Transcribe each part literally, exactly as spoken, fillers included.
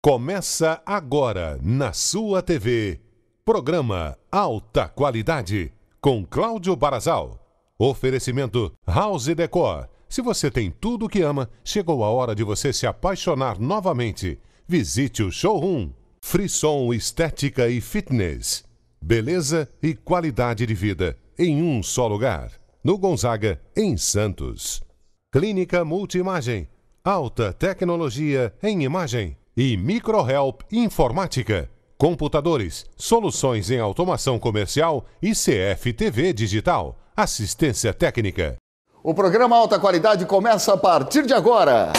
Começa agora na sua T V, programa Alta Qualidade, com Cláudio Barazal. Oferecimento House Decor. Se você tem tudo o que ama, chegou a hora de você se apaixonar novamente. Visite o showroom. Frisson Estética e Fitness. Beleza e qualidade de vida em um só lugar. No Gonzaga, em Santos. Clínica Multimagem. Alta tecnologia em imagem. E MicroHelp Informática. Computadores, soluções em automação comercial e C F T V digital. Assistência técnica. O programa Alta Qualidade começa a partir de agora.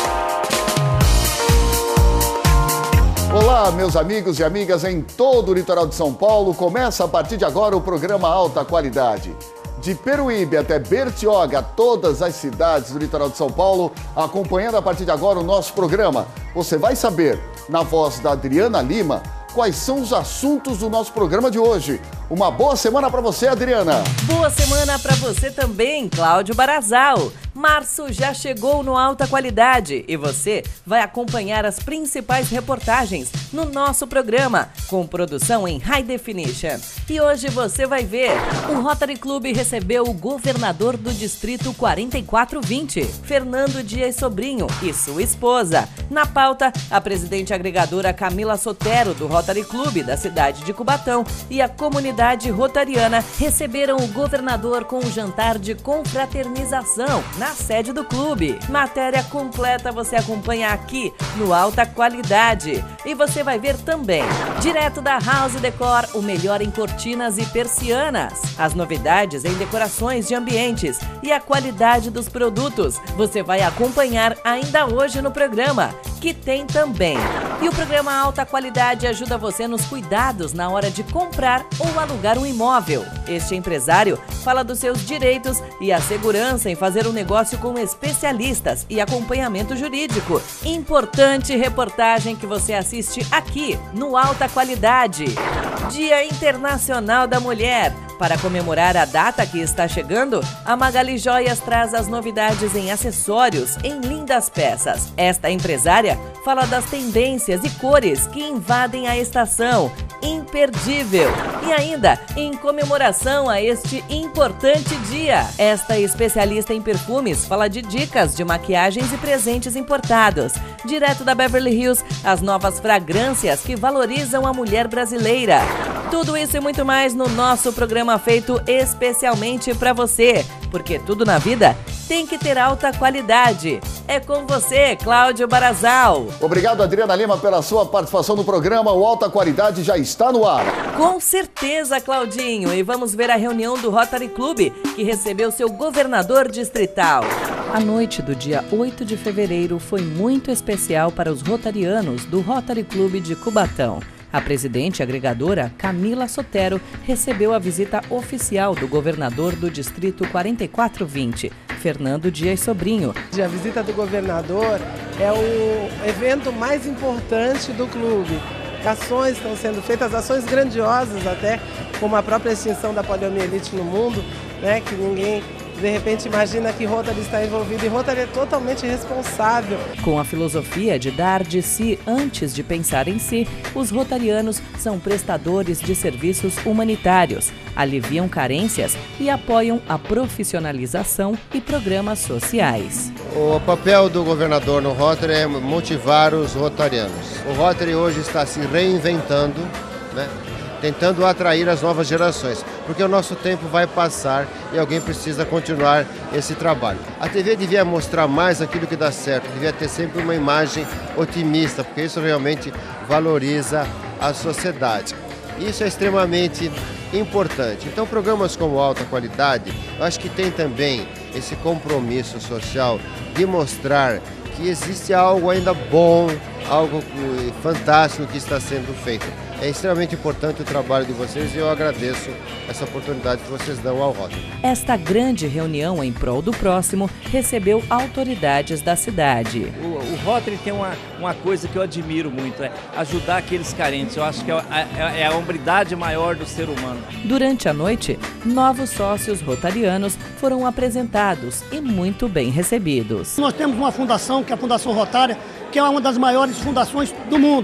Olá, meus amigos e amigas em todo o litoral de São Paulo. Começa a partir de agora o programa Alta Qualidade. De Peruíbe até Bertioga, todas as cidades do litoral de São Paulo, acompanhando a partir de agora o nosso programa. Você vai saber, na voz da Adriana Lima, quais são os assuntos do nosso programa de hoje. Uma boa semana para você, Adriana. Boa semana para você também, Cláudio Barazal. Março já chegou no Alta Qualidade e você vai acompanhar as principais reportagens no nosso programa, com produção em High Definition. E hoje você vai ver, o Rotary Club recebeu o governador do Distrito quarenta e quatro vinte, Fernando Dias Sobrinho, e sua esposa. Na pauta, a presidente agregadora Camila Sotero, do Rotary Club da cidade de Cubatão, e a comunidade rotariana receberam o governador com um jantar de confraternização na sede do clube. Matéria completa você acompanha aqui no Alta Qualidade. E você vai ver também, direto da House Decor, o melhor em cortinas e persianas, as novidades em decorações de ambientes e a qualidade dos produtos. Você vai acompanhar ainda hoje no programa, que tem também. E o programa Alta Qualidade ajuda você nos cuidados na hora de comprar ou alugar um imóvel. Este empresário fala dos seus direitos e a segurança em fazer um negócio com especialistas e acompanhamento jurídico. Importante reportagem que você assiste aqui no Alta Qualidade. Dia Internacional da Mulher. Para comemorar a data que está chegando, a Magali Joias traz as novidades em acessórios em lindas peças. Esta empresária fala das tendências e cores que invadem a estação. Imperdível! E ainda, em comemoração a este importante dia, esta especialista em perfumes fala de dicas de maquiagens e presentes importados. Direto da Beverly Hills, as novas fragrâncias que valorizam a mulher brasileira. Tudo isso e muito mais no nosso programa feito especialmente para você, porque tudo na vida tem que ter alta qualidade. É com você, Cláudio Barazal. Obrigado, Adriana Lima, pela sua participação no programa. O Alta Qualidade já está no ar. Com certeza, Claudinho. E vamos ver a reunião do Rotary Club, que recebeu seu governador distrital. A noite do dia oito de fevereiro foi muito especial para os rotarianos do Rotary Club de Cubatão. A presidente agregadora, Camila Sotero, recebeu a visita oficial do governador do Distrito quarenta e quatro vinte, Fernando Dias Sobrinho. A visita do governador é o evento mais importante do clube. Ações estão sendo feitas, ações grandiosas até, como a própria extinção da poliomielite no mundo, né, que ninguém de repente imagina que Rotary está envolvido, e Rotary é totalmente responsável. Com a filosofia de dar de si antes de pensar em si, os rotarianos são prestadores de serviços humanitários, aliviam carências e apoiam a profissionalização e programas sociais. O papel do governador no Rotary é motivar os rotarianos. O Rotary hoje está se reinventando, né? Tentando atrair as novas gerações, porque o nosso tempo vai passar e alguém precisa continuar esse trabalho. A T V devia mostrar mais aquilo que dá certo, devia ter sempre uma imagem otimista, porque isso realmente valoriza a sociedade. Isso é extremamente importante. Então, programas como Alta Qualidade, eu acho que tem também esse compromisso social de mostrar que existe algo ainda bom, algo fantástico que está sendo feito. É extremamente importante o trabalho de vocês e eu agradeço essa oportunidade que vocês dão ao Rotary. Esta grande reunião em prol do próximo recebeu autoridades da cidade. O, o Rotary tem uma, uma coisa que eu admiro muito, é ajudar aqueles carentes. Eu acho que é a, é a hombridade maior do ser humano. Durante a noite, novos sócios rotarianos foram apresentados e muito bem recebidos. Nós temos uma fundação, que é a Fundação Rotária, que é uma das maiores fundações do mundo.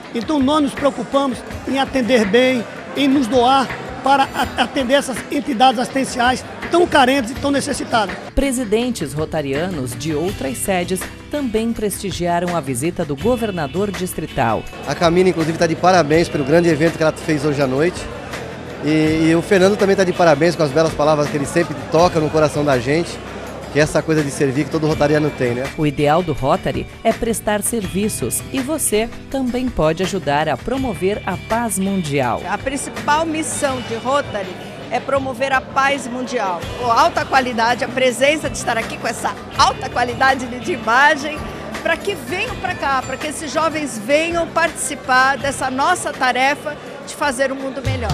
Então nós nos preocupamos em atender bem, em nos doar para atender essas entidades assistenciais tão carentes e tão necessitadas. Presidentes rotarianos de outras sedes também prestigiaram a visita do governador distrital. A Camila, inclusive, está de parabéns pelo grande evento que ela fez hoje à noite. E, e o Fernando também está de parabéns com as belas palavras que ele sempre toca no coração da gente, que é essa coisa de servir que todo rotariano tem, né? O ideal do Rotary é prestar serviços e você também pode ajudar a promover a paz mundial. A principal missão de Rotary é promover a paz mundial. Com alta qualidade, a presença de estar aqui com essa alta qualidade de imagem, para que venham para cá, para que esses jovens venham participar dessa nossa tarefa de fazer um mundo melhor.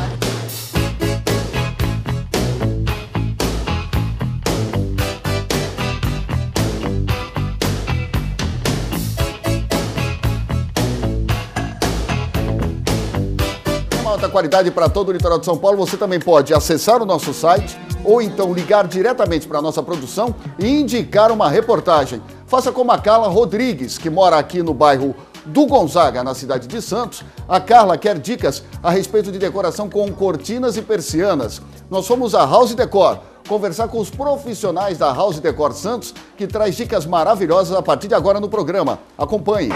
Alta qualidade para todo o litoral de São Paulo. Você também pode acessar o nosso site ou então ligar diretamente para a nossa produção e indicar uma reportagem. Faça como a Carla Rodrigues, que mora aqui no bairro do Gonzaga, na cidade de Santos. A Carla quer dicas a respeito de decoração com cortinas e persianas. Nós fomos a House Decor conversar com os profissionais da House Decor Santos, que traz dicas maravilhosas a partir de agora no programa. Acompanhe.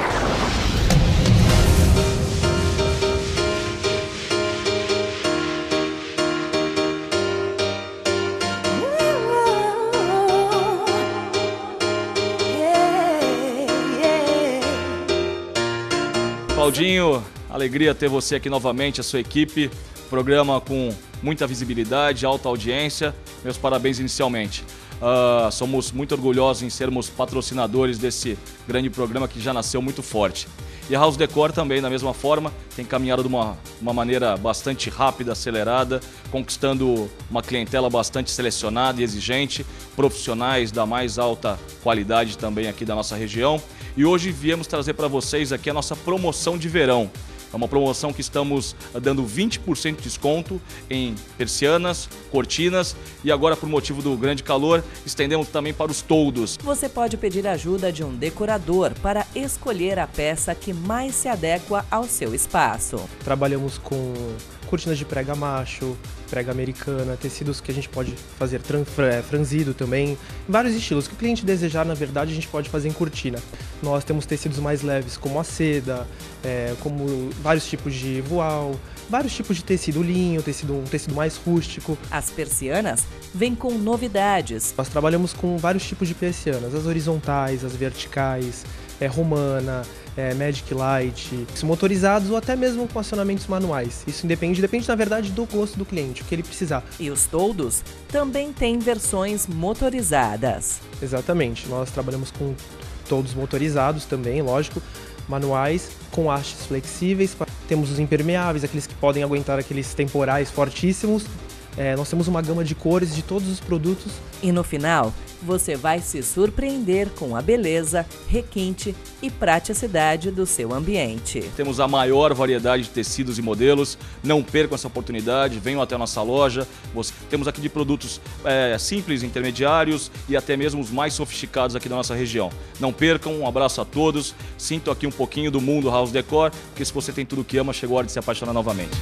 Claudinho, alegria ter você aqui novamente, a sua equipe, programa com muita visibilidade, alta audiência, meus parabéns inicialmente. Uh, somos muito orgulhosos em sermos patrocinadores desse grande programa que já nasceu muito forte. E a House Decor também, da mesma forma, tem caminhado de uma, uma maneira bastante rápida, acelerada, conquistando uma clientela bastante selecionada e exigente, profissionais da mais alta qualidade também aqui da nossa região. E hoje viemos trazer para vocês aqui a nossa promoção de verão. É uma promoção que estamos dando vinte por cento de desconto em persianas, cortinas e agora, por motivo do grande calor, estendemos também para os toldos. Você pode pedir ajuda de um decorador para escolher a peça que mais se adequa ao seu espaço. Trabalhamos com cortinas de prega macho, prega americana, tecidos que a gente pode fazer franzido também, vários estilos. O que o cliente desejar, na verdade, a gente pode fazer em cortina. Nós temos tecidos mais leves, como a seda, é, como vários tipos de voal, vários tipos de tecido linho, tecido, um tecido mais rústico. As persianas vêm com novidades. Nós trabalhamos com vários tipos de persianas, as horizontais, as verticais, é, romana, é, Magic Light, motorizados ou até mesmo com acionamentos manuais. Isso depende, depende na verdade do gosto do cliente, o que ele precisar. E os toldos também têm versões motorizadas. Exatamente, nós trabalhamos com toldos motorizados também, lógico, manuais, com hastes flexíveis. Temos os impermeáveis, aqueles que podem aguentar aqueles temporais fortíssimos. É, nós temos uma gama de cores de todos os produtos. E no final, você vai se surpreender com a beleza, requinte e praticidade do seu ambiente. Temos a maior variedade de tecidos e modelos, não percam essa oportunidade, venham até a nossa loja. Temos aqui de produtos é, simples, intermediários e até mesmo os mais sofisticados aqui da nossa região. Não percam, um abraço a todos, sintam aqui um pouquinho do mundo House Decor, porque se você tem tudo que ama, chegou a hora de se apaixonar novamente.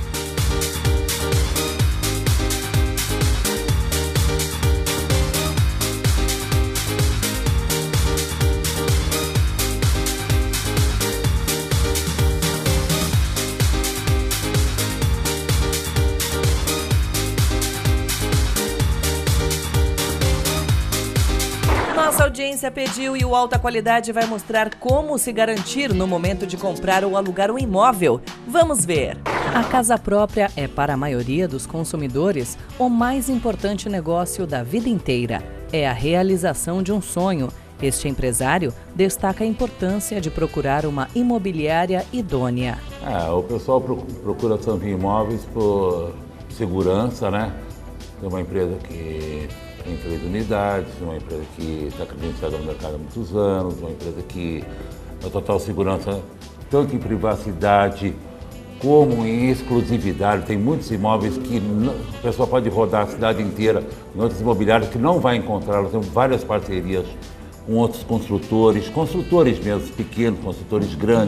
Nossa audiência pediu e o Alta Qualidade vai mostrar como se garantir no momento de comprar ou alugar um imóvel. Vamos ver! A casa própria é, para a maioria dos consumidores, o mais importante negócio da vida inteira. É a realização de um sonho. Este empresário destaca a importância de procurar uma imobiliária idônea. É, o pessoal procura também imóveis por segurança, né? Tem uma empresa que tem três unidades, uma empresa que está credenciada no mercado há muitos anos, uma empresa que dá total segurança tanto em privacidade como em exclusividade. Tem muitos imóveis que não, a pessoa pode rodar a cidade inteira em outros imobiliários que não vai encontrar. Nós temos várias parcerias com outros construtores, construtores mesmo, pequenos, construtores grandes,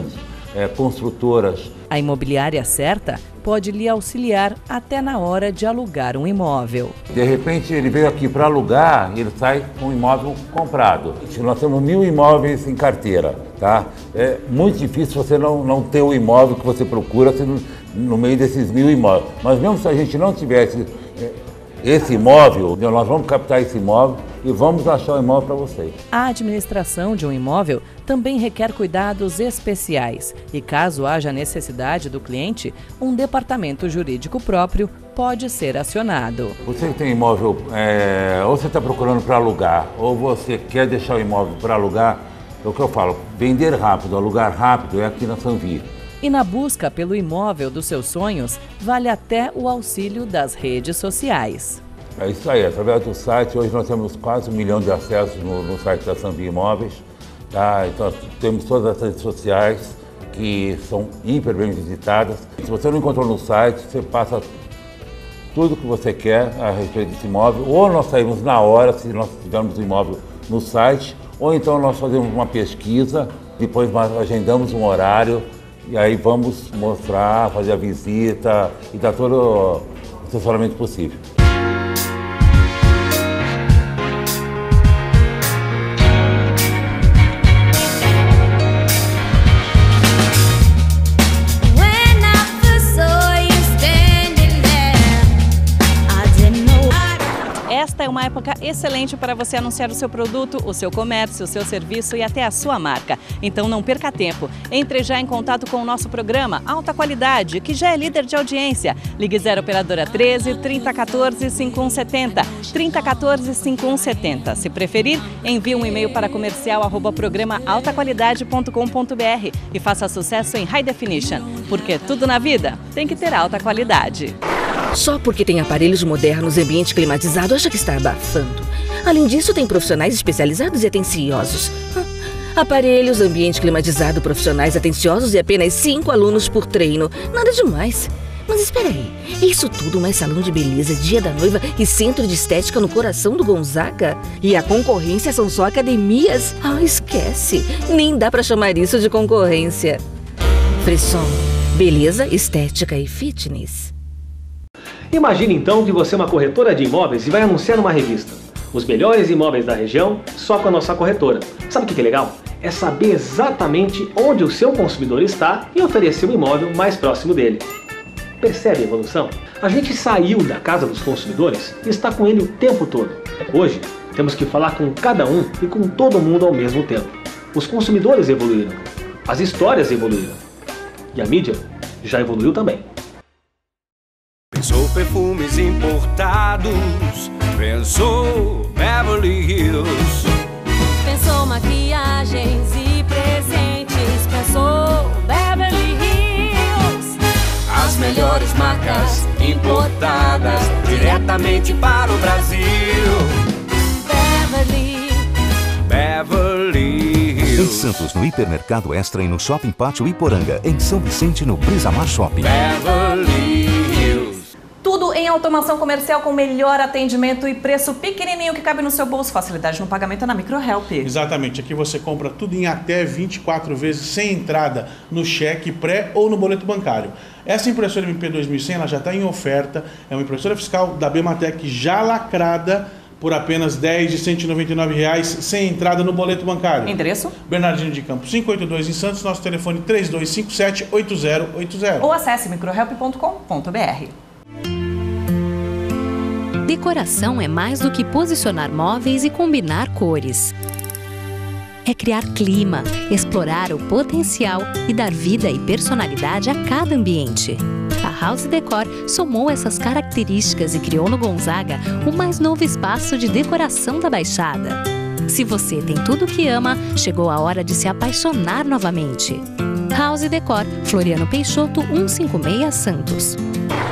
é, construtoras. A imobiliária certa pode lhe auxiliar até na hora de alugar um imóvel. De repente ele veio aqui para alugar e ele sai com um imóvel comprado. Nós temos mil imóveis em carteira, tá? É muito difícil você não, não ter o imóvel que você procura no, no meio desses mil imóveis. Mas mesmo se a gente não tivesse esse imóvel, nós vamos captar esse imóvel e vamos achar o imóvel para vocês. A administração de um imóvel também requer cuidados especiais e, caso haja necessidade do cliente, um departamento jurídico próprio pode ser acionado. Você tem imóvel, é, ou você está procurando para alugar, ou você quer deixar o imóvel para alugar, é o que eu falo, vender rápido, alugar rápido é aqui na Sanvi. E na busca pelo imóvel dos seus sonhos, vale até o auxílio das redes sociais. É isso aí, através do site, hoje nós temos quase um milhão de acessos no, no site da Sanvi Imóveis. Tá? Então temos todas as redes sociais que são hiper bem visitadas. Se você não encontrou no site, você passa tudo que você quer a respeito desse imóvel. Ou nós saímos na hora, se nós tivermos o imóvel no site, ou então nós fazemos uma pesquisa, depois nós agendamos um horário e aí vamos mostrar, fazer a visita e dar todo o assessoramento possível. Esta é uma época excelente para você anunciar o seu produto, o seu comércio, o seu serviço e até a sua marca. Então não perca tempo. Entre já em contato com o nosso programa Alta Qualidade, que já é líder de audiência. Ligue zero operadora treze, trinta, quatorze, cinquenta e um setenta, trinta, quatorze, cinquenta e um setenta. Se preferir, envie um e-mail para comercial arroba programa alta qualidade ponto com ponto br e faça sucesso em High Definition, porque tudo na vida tem que ter alta qualidade. Só porque tem aparelhos modernos e ambiente climatizado acha que está abafando. Além disso, tem profissionais especializados e atenciosos. Aparelhos, ambiente climatizado, profissionais atenciosos e apenas cinco alunos por treino. Nada demais. Mas espera aí, isso tudo mais salão de beleza, dia da noiva e centro de estética no coração do Gonzaga? E a concorrência são só academias? Ah, esquece. Nem dá pra chamar isso de concorrência. Frisson, beleza, estética e fitness. Imagine então que você é uma corretora de imóveis e vai anunciar numa revista. Os melhores imóveis da região, só com a nossa corretora. Sabe o que é legal? É saber exatamente onde o seu consumidor está e oferecer um imóvel mais próximo dele. Percebe a evolução? A gente saiu da casa dos consumidores e está com ele o tempo todo. Hoje, temos que falar com cada um e com todo mundo ao mesmo tempo. Os consumidores evoluíram, as histórias evoluíram e a mídia já evoluiu também. Pensou perfumes importados, pensou Beverly Hills, pensou maquiagens e presentes, pensou Beverly Hills. As melhores marcas importadas diretamente para o Brasil. Beverly, Beverly Hills. Em Santos, no Hipermercado Extra e no Shopping Pátio Iporanga. Em São Vicente, no Brisamar Shopping. Beverly Hills. Tudo em automação comercial com melhor atendimento e preço pequenininho que cabe no seu bolso. Facilidade no pagamento é na Microhelp. Exatamente. Aqui você compra tudo em até vinte e quatro vezes sem entrada no cheque, pré ou no boleto bancário. Essa impressora M P dois mil e cem ela já está em oferta. É uma impressora fiscal da Bematec já lacrada por apenas dez de cento e noventa e nove reais sem entrada no boleto bancário. Endereço? Bernardino de Campos quinhentos e oitenta e dois em Santos. Nosso telefone três dois cinco sete, oito zero oito zero. Ou acesse microhelp ponto com ponto br. Decoração é mais do que posicionar móveis e combinar cores. É criar clima, explorar o potencial e dar vida e personalidade a cada ambiente. A House Decor somou essas características e criou no Gonzaga o mais novo espaço de decoração da Baixada. Se você tem tudo o que ama, chegou a hora de se apaixonar novamente. House Decor, Floriano Peixoto cento e cinquenta e seis, Santos.